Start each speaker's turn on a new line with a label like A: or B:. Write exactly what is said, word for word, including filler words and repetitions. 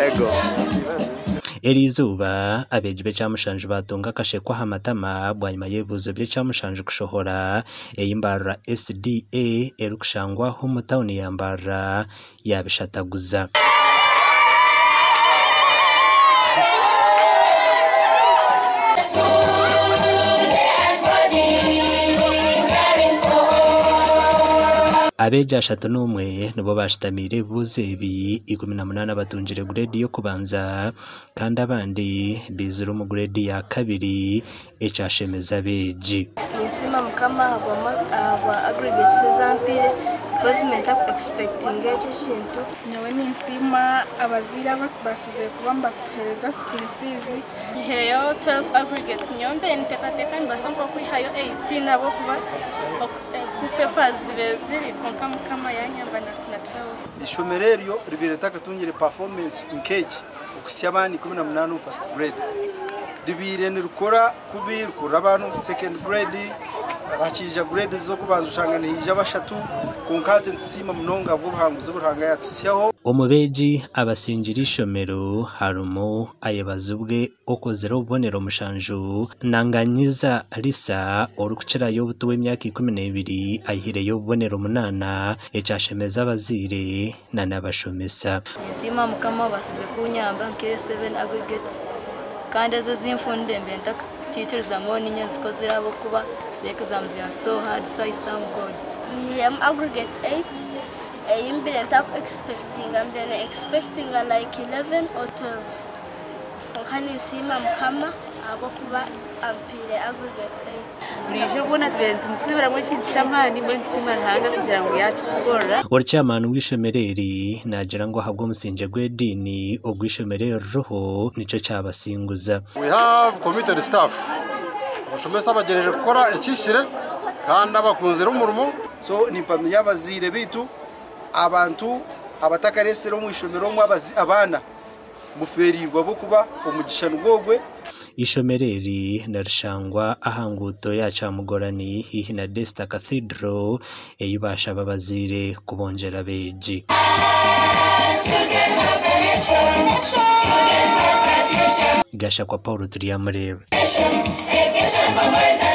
A: ego
B: Elizuba abeje becamushanje batunga kashe kwa hamatama bwanyuma yebuzo becamushanje kushohora Mbarara S D A erukushangwa ho mutawuni ya Mbarara yabishataguza. Abeja shatu n'umwe nibo bashitamire buzebi ikumi na munani batunjire grade yo kubanza kandi abandi bizuru mu grade ya kabiri ecashemeza beji.
C: Nisima mukama aba aggregates zampire because menta expecting ejo kintu
D: nyewe nisima abazira basize kuba mbatereza school fees
E: nihereyo twelve aggregates nyombe nitekateka nibasanko kwihayo eighteen abo kuba ku papers beziri konka mukama yanyamba na twelve
F: ishomereryo ribireta katungire performance in cage ukusyabani kumi na munani first grade ribire ni rukora kubir kurabanu second grade bakija grade zo kubanza ushangana hija bashatu konkate tusima munonga bwo buhanguzo buranga yatusyaho
B: umubeji abasinjira ishomero harumo ayebazubwe okozero ubonero mushanju nanganyiza Lisa orukucira yo butuwe imyaka ikumi na ibiri ayihire yo ubonero munana ecashemeza abazire na nabashomesa.
C: Nisima mukama basize kunyamba P seven aggregates kandi azazimfunde mbenta teachers amoni nyenzi ko zirabo kuba the exams are so hard, so I thank God.
E: I am aggregate eight. I am expecting, I'm expecting like eleven or twelve. Konkani sima mkama abo kuba ampire aggregate eight.
G: Burijo bona twente musibira mu kintu cyamani mwe nsima rahanga kugira ngo yacu tugorora.
B: Orchaman wishomereri nagira ngo habwo musinje gwedini ogwishomerero roho nico cyabasinguza.
H: We have committed staff. Bashomesa abagenere gukora ikishire kandi abakunze rumurimo
F: so nimpamye y'abazire bitu abantu abatakarese mu ishomero mu abana muferirwa bo kuba umugisha ngogwe.
B: Ishomereri narishangwa ahanguto yaca mugorani hihi na Desta Cathedral eyibasha babazire kubonjera beji. Gasha kwa Paulo turi yamureba.